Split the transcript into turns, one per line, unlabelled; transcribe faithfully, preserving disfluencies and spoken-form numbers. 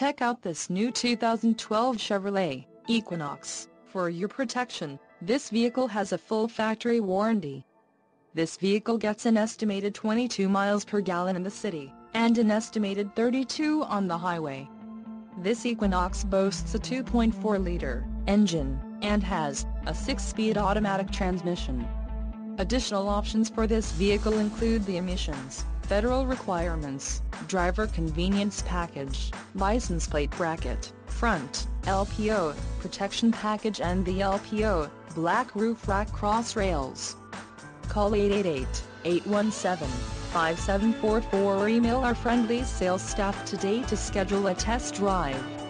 Check out this new two thousand twelve Chevrolet Equinox. For your protection, this vehicle has a full factory warranty. This vehicle gets an estimated twenty-two miles per gallon in the city, and an estimated thirty-two on the highway. This Equinox boasts a two point four liter engine, and has a six-speed automatic transmission. Additional options for this vehicle include the emissions, federal requirements, driver convenience package, license plate bracket, front, L P O, protection package and the L P O, black roof rack cross rails. Call eight eight eight, eight one seven, five seven four four or email our friendly sales staff today to schedule a test drive.